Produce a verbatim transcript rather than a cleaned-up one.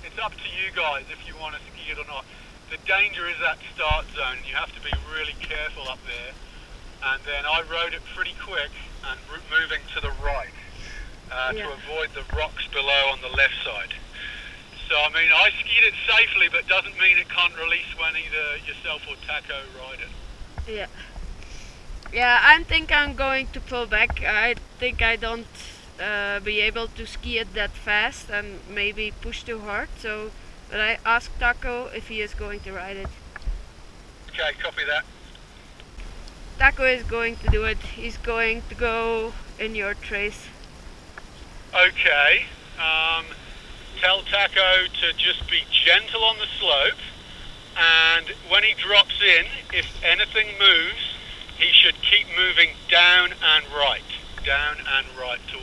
it's up to you guys if you want to ski it or not. The danger is that start zone. You have to be really careful up there. And then I rode it pretty quick and moving to the right uh, yeah. to avoid the rocks below on the left side. So, I mean, I skied it safely, but doesn't mean it can't release when either yourself or Taco ride it. Yeah. Yeah, I think I'm going to pull back. I think I don't uh, be able to ski it that fast and maybe push too hard. So, but I asked Taco if he is going to ride it. Okay, copy that. Taco is going to do it. He's going to go in your trace. Okay. Um, tell Taco to just be gentle on the slope, and when he drops in, if anything moves, he should keep moving down and right, down and right to